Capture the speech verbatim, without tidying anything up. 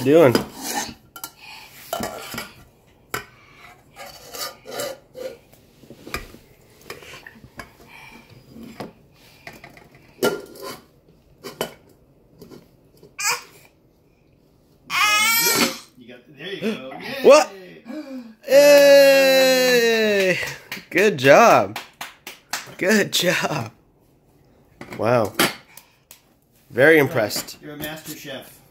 doing? You got, there you go. Yay. What? Hey! Good job. Good job. Wow. Very impressed. You're a master chef.